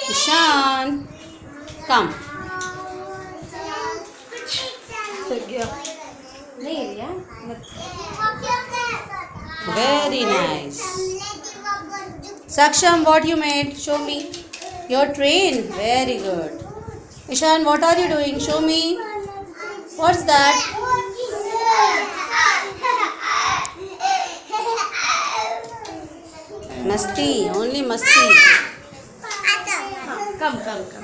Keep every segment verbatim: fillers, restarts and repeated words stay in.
Ishan, come. Very nice. Saksham, what you made? Show me. Your train. Very good. Ishan, what are you doing? Show me. What's that? Masti. Only masti. Come, come, come.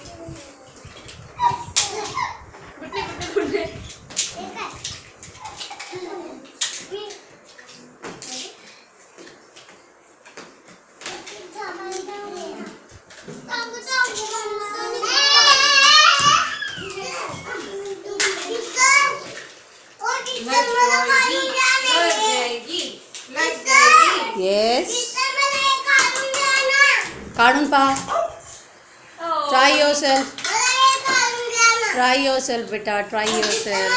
Yes. Karun pa. Try yourself. Try yourself, beta. Try yourself.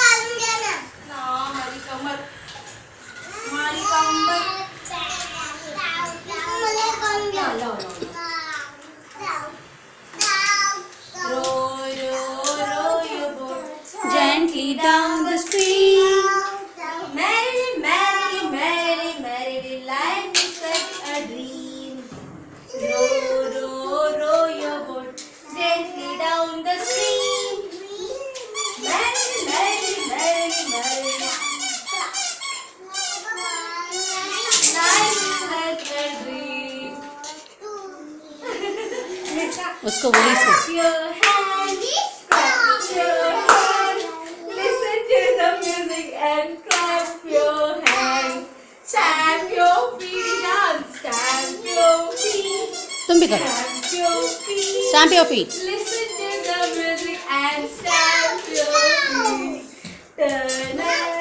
Gently down the stream. Merrily, merrily, merrily, merrily, life is such a dream. Row, row, row your boat gently down the stream. Merrily, merrily, merrily, merrily, life is such a dream. उसको वही से. Clap your hands, clap your hands, listen to the music and clap your hands. Stamp your feet, Ishan, stamp your feet. तुम भी करो. Stamp your feet. Stamp your feet. Listen to the music and stamp your feet. Turn around.